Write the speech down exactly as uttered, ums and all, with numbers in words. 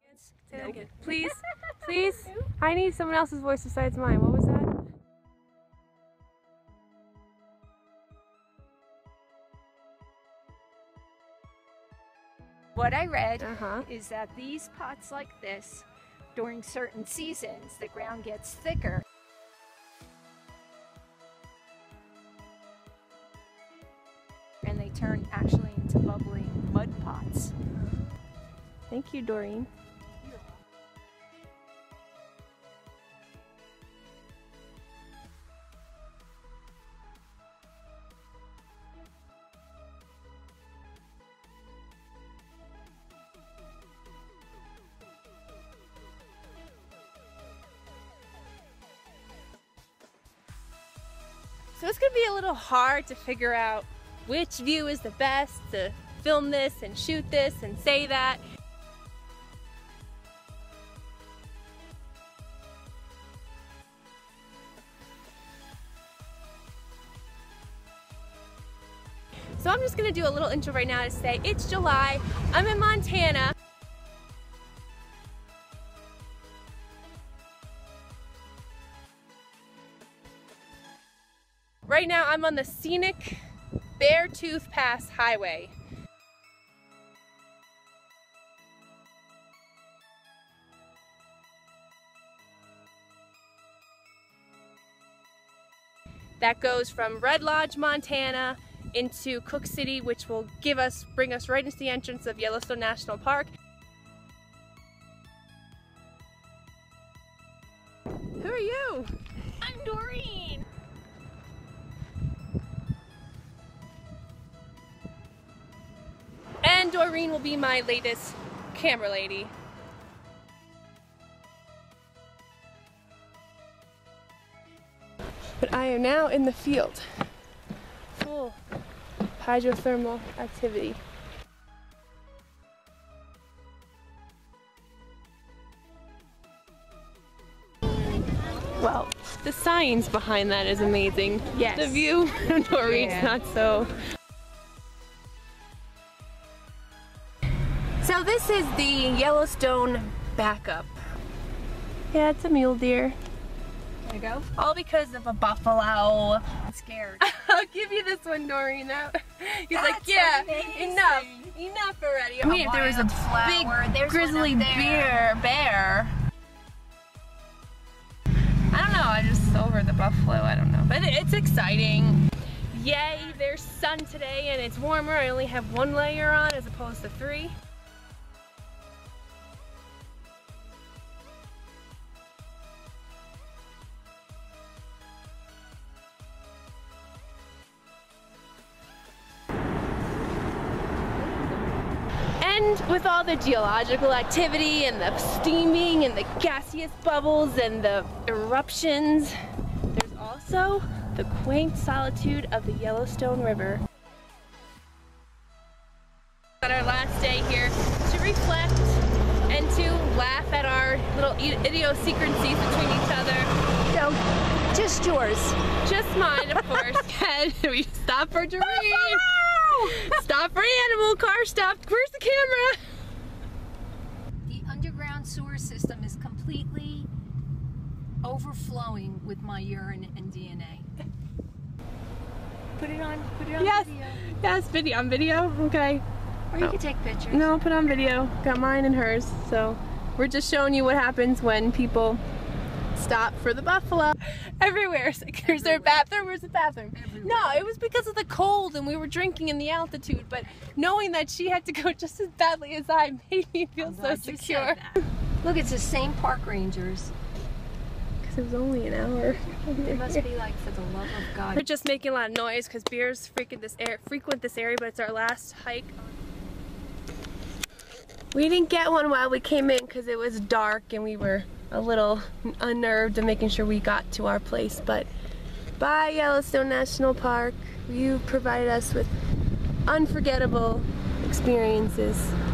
Say that again. Please, please. I need someone else's voice besides mine. What was that? What I read Uh-huh. is that these pots like this, during certain seasons, the ground gets thicker. And they turn actually into bubbling mud pots. Thank you, Doreen. So it's gonna be a little hard to figure out which view is the best to film this and shoot this and say that. So I'm just gonna do a little intro right now to say it's July, I'm in Montana. Right now I'm on the scenic Beartooth Pass Highway. That goes from Red Lodge, Montana into Cook City, which will give us, bring us right into the entrance of Yellowstone National Park. Who are you? I'm Doreen! And Doreen will be my latest camera lady. But I am now in the field. Full hydrothermal activity. Well, the science behind that is amazing. Yes. The view, Doreen's Yeah. not so. So this is the Yellowstone backup. Yeah, it's a mule deer. There you go. All because of a buffalo. I'm scared. I'll give you this one, Doreen. Now. He's like, That's yeah, amazing. enough, enough already. I mean, if there was a wildflower. big There's grizzly one up there. bear, bear. I don't know. I just over the buffalo. I don't know, but it's exciting. Yay! There's sun today, and it's warmer. I only have one layer on as opposed to three. And with all the geological activity and the steaming and the gaseous bubbles and the eruptions, there's also the quaint solitude of the Yellowstone River. On our last day here to reflect and to laugh at our little idiosyncrasies between each other. No, just yours. Just mine, of course. And we stop for Doreen. Stop for animal, car stopped. Where's the camera? The underground sewer system is completely overflowing with my urine and D N A. Put it on, put it on Yes, video. yes, video, on video, okay. Or you Oh. can take pictures. No, put on video. Got mine and hers, so we're just showing you what happens when people stop for the buffalo. Everywhere. It's like, is there a bathroom? Where's the bathroom? Everywhere. No, it was because of the cold and we were drinking in the altitude, but knowing that she had to go just as badly as I made me feel I'm so glad you secure. said that. Look, it's the same park rangers. Because it was only an hour. It must be like, for the love of We're God. just making a lot of noise because bears frequent this, air, frequent this area, but it's our last hike. We didn't get one while we came in because it was dark and we were a little unnerved of making sure we got to our place, but bye Yellowstone National Park. You provided us with unforgettable experiences.